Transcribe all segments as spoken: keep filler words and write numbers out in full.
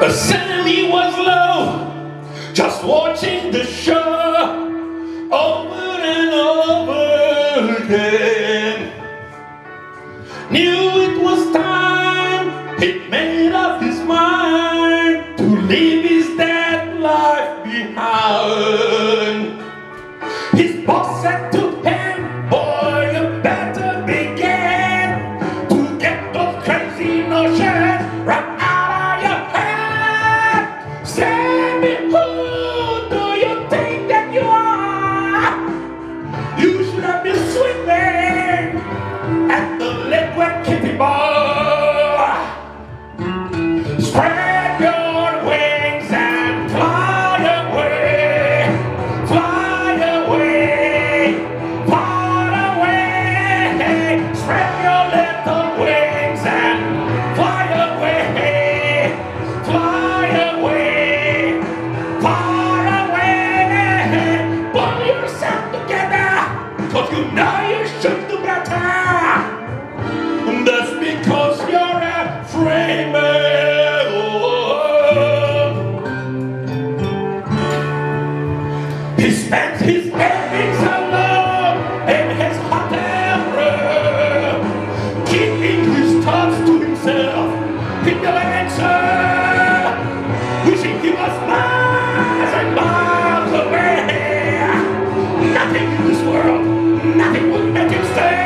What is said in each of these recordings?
Sammy was low, just watching the show over and over again. Knew it was time, he'd made up his mind to leave his dead life behind. His boss said to him, boy, you better begin to get those crazy notions right out of your head. Sammy, who do you think that you are? You should have been swimming at the liquid kiddie bar. Spread your wings and fly away, fly away, far away. Spread your little wings and fly away, fly away, far away. Pull yourself together, 'cause you know you should do better. That's because you're afraid, man. He spends his evenings alone in his hotel room, keeping his thoughts to himself. He never answers, wishing he was miles and miles away. Nothing in this world, nothing would make him stay.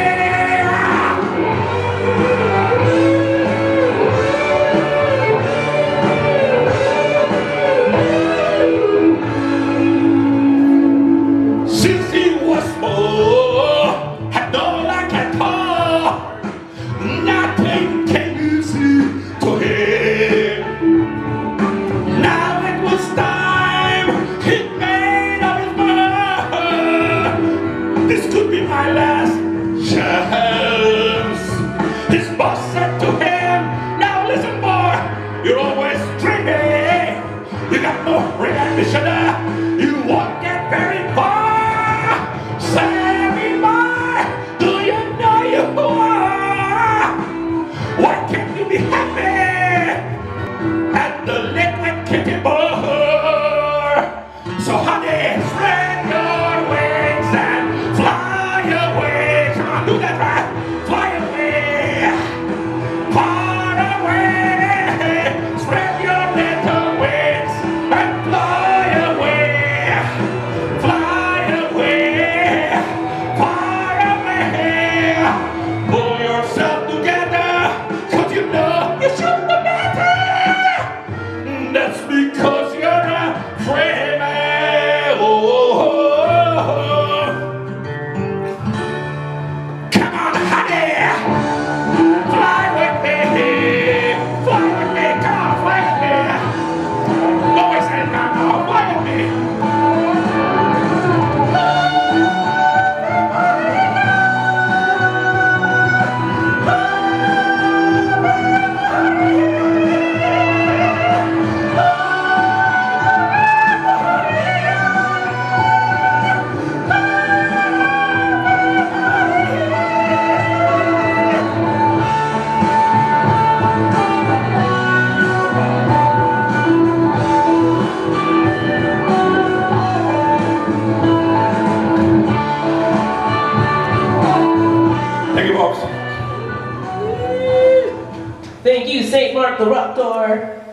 This could be my last chance. His boss said to him, now listen boy, you're always dreaming. You got no reambition, you won't get very far. Sammy boy, do you know you are? Why can't you be happy at the liquid kiddie bar? So honey, spread your wings and fly away. Come on, do that right. Fly away, far away. Spread your little wings and fly away, fly away, far away. Pull yourself together, 'cause you know you should do better. That's because you're afraid, man. Oh, oh, oh, oh. Come on, honey, fly with me, fly with me, come on, fly with me. Always say no, no, fly with me. Thank you, folks. Thank you, Saint Mark the Raptor.